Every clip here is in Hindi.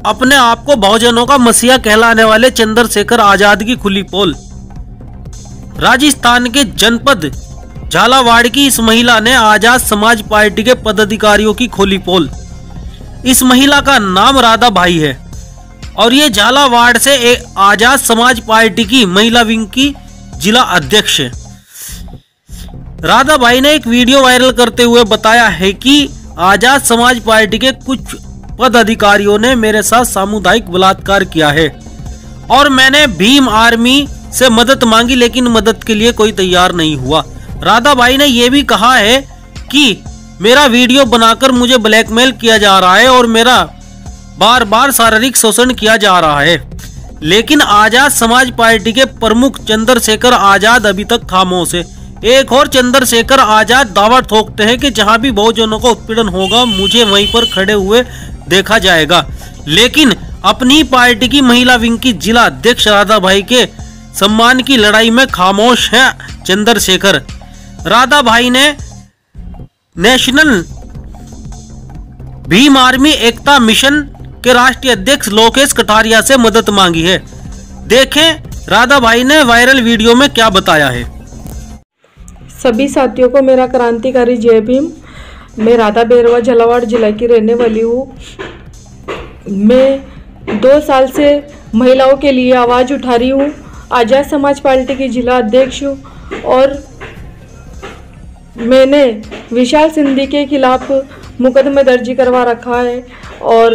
अपने आप को बहुजनों का मसीहा कहलाने वाले चंद्रशेखर आजाद की खुली पोल। राजस्थान के जनपद झालावाड़ की इस महिला ने आजाद समाज पार्टी के पदाधिकारियों की खोली पोल। इस महिला का नाम राधा भाई है और ये झालावाड़ से एक आजाद समाज पार्टी की महिला विंग की जिला अध्यक्ष है। राधा भाई ने एक वीडियो वायरल करते हुए बताया है कि आजाद समाज पार्टी के कुछ पदाधिकारियों ने मेरे साथ सामुदायिक बलात्कार किया है और मैंने भीम आर्मी से मदद मांगी, लेकिन मदद के लिए कोई तैयार नहीं हुआ। राधा भाई ने यह भी कहा है कि मेरा वीडियो बनाकर मुझे ब्लैकमेल किया जा रहा है और मेरा बार बार शारीरिक शोषण किया जा रहा है, लेकिन आजाद समाज पार्टी के प्रमुख चंद्रशेखर आजाद अभी तक खामोश है। एक और चंद्रशेखर आजाद दावा ठोकते हैं कि जहां भी बहुजनों का उत्पीड़न होगा मुझे वहीं पर खड़े हुए देखा जाएगा, लेकिन अपनी पार्टी की महिला विंग की जिला अध्यक्ष राधा भाई के सम्मान की लड़ाई में खामोश है चंद्रशेखर। राधा भाई ने national Bhim army Ekta mission के राष्ट्रीय अध्यक्ष लोकेश कटारिया से मदद मांगी है। देखें राधा भाई ने वायरल वीडियो में क्या बताया है। सभी साथियों को मेरा क्रांतिकारी जय भीम। मैं राधा बेरवा झालावाड़ जिला की रहने वाली हूँ। मैं 2 साल से महिलाओं के लिए आवाज़ उठा रही हूँ। आजाद समाज पार्टी की जिला अध्यक्ष हूँ और मैंने विशाल सिंधी के खिलाफ मुकदमा दर्ज करवा रखा है और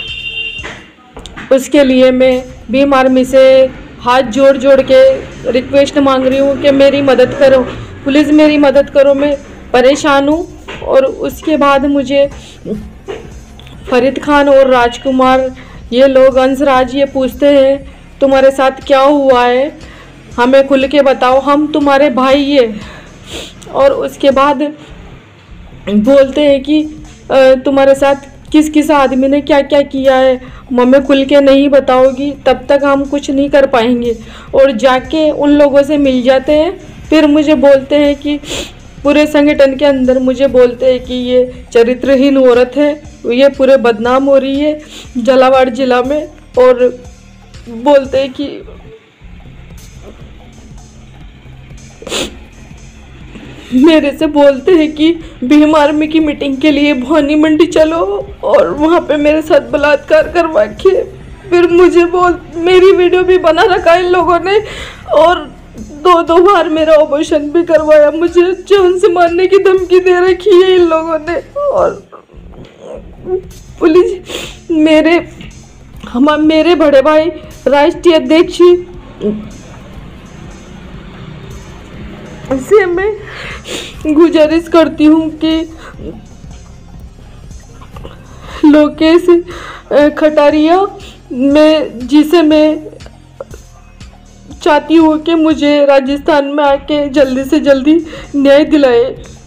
उसके लिए मैं भीम आर्मी से हाथ जोड़ जोड़ के रिक्वेस्ट मांग रही हूँ कि मेरी मदद करो, पुलिस मेरी मदद करो, मैं परेशान हूँ। और उसके बाद मुझे फरीद खान और राजकुमार ये लोग अंशराज ये पूछते हैं तुम्हारे साथ क्या हुआ है, हमें खुल के बताओ, हम तुम्हारे भाई हैं। और उसके बाद बोलते हैं कि तुम्हारे साथ किस किस आदमी ने क्या क्या किया है, हमें खुल के नहीं बताओगी तब तक हम कुछ नहीं कर पाएंगे। और जाके उन लोगों से मिल जाते हैं, फिर मुझे बोलते हैं कि पूरे संगठन के अंदर मुझे बोलते हैं कि ये चरित्रहीन औरत है, ये पूरे बदनाम हो रही है झालावाड़ जिला में। और बोलते हैं कि मेरे से बोलते हैं कि भीम आर्मी की मीटिंग के लिए भवानी मंडी चलो और वहाँ पे मेरे साथ बलात्कार करवा के फिर मुझे मेरी वीडियो भी बना रखा इन लोगों ने और 2 बार मेरा ऑपरेशन भी करवाया, मुझे जान से मारने की धमकी दे रखी है इन लोगों ने। और पुलिस मेरे बड़े भाई राष्ट्रीय अध्यक्ष से मैं गुजारिश करती हूँ कि लोकेश कटारिया जिसे मैं चाहती हूँ कि मुझे राजस्थान में आके जल्दी से जल्दी न्याय दिलाए।